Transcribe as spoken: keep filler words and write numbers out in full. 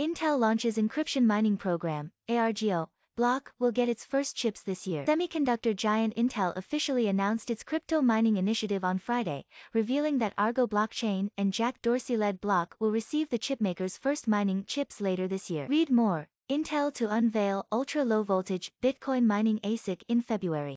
Intel launches encryption mining program, ARGO. Block will get its first chips this year. Semiconductor giant Intel officially announced its crypto mining initiative on Friday, revealing that Argo blockchain and Jack Dorsey-led block will receive the chipmaker's first mining chips later this year. Read more. Intel to unveil ultra-low voltage Bitcoin mining A S I C in February.